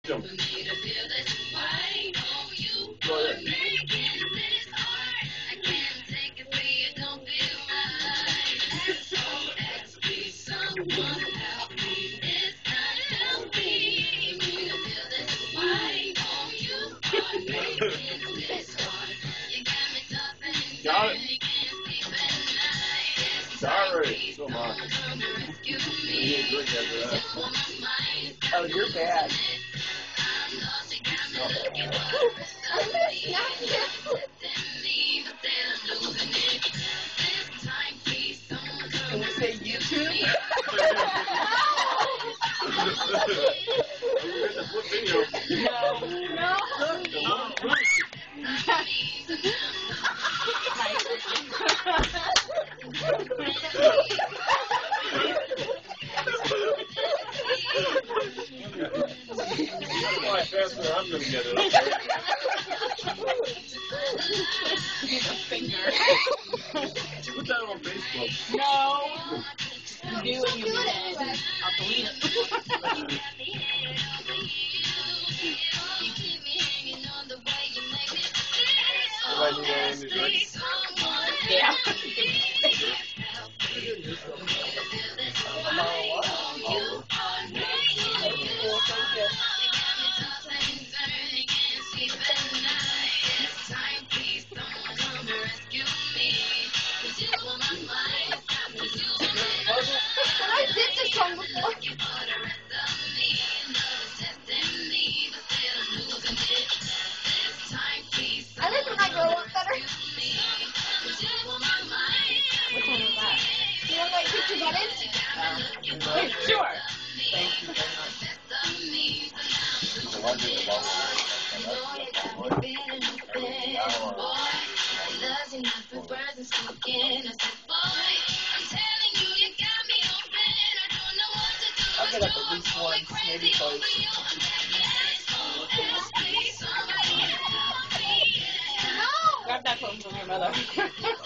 Jump. Go ahead. Got it. Sorry. So much. You need a drink after that. Oh, you're bad. Can we say YouTube? What video? No. Faster, I'm gonna get it. Finger. Put that on Facebook. No. You do and you dead. I'll delete it. Everybody need that in the drink? Yeah. I did this song before. I think when I grow up better. Which one was that? You want like picture buttons? Sure. Thank you very I'll get up at least once, maybe twice. Grab that phone from your mother.